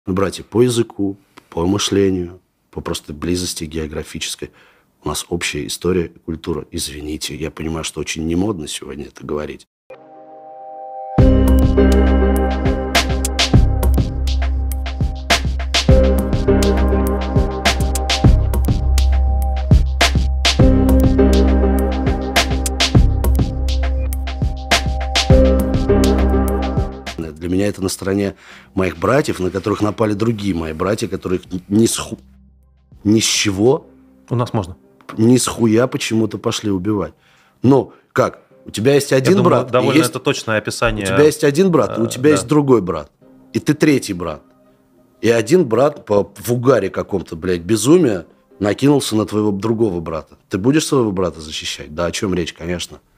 Мы братья по языку, по мышлению, по просто близости географической. У нас общая история и культура. Извините, я понимаю, что очень немодно сегодня это говорить. Для меня это на стороне моих братьев, на которых напали другие мои братья, которых ни с чего... У нас можно. Ни с хуя почему-то пошли убивать. Ну, как? У тебя есть один Я брат. Думаю, довольно это точное описание. У тебя есть один брат, и у тебя есть другой брат. И ты третий брат. И один брат в угаре каком-то, блядь, безумия накинулся на твоего другого брата. Ты будешь своего брата защищать? Да, о чем речь, конечно.